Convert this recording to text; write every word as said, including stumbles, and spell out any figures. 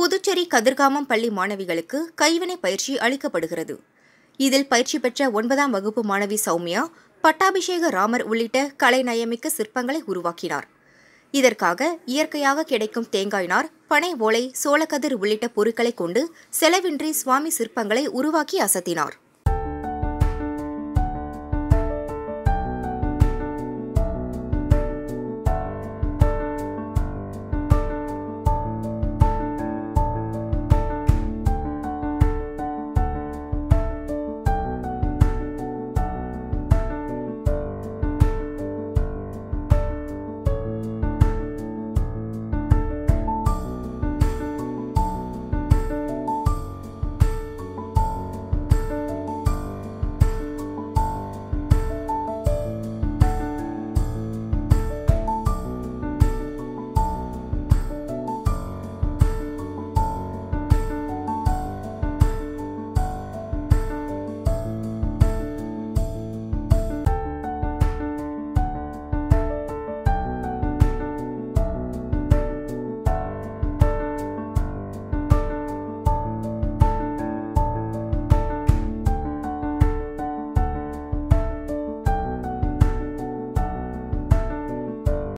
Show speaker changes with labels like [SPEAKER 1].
[SPEAKER 1] புதுச்சேரி கதிர்காமம் பள்ளி மாணவிகளுக்கு கைவினை பயிற்சி அளிக்கப்படுகிறது. இதில் பயிற்சி பெற்ற ஒன்பதாம் வகுப்பு மாணவி சௌமியா பட்டாபிஷேக ராமர் உள்ளிட்ட கலைநயமிக்க சிற்பங்களை உருவாக்கினார். இதற்காக இயற்கையாக கிடைக்கும் தேங்காய் நார், பனை ஓலை, சோளக்கதிர் உள்ளிட்ட பொருட்களை கொண்டு செலவின்றி சுவாமி சிற்பங்களை உருவாக்கி அசத்தினார்.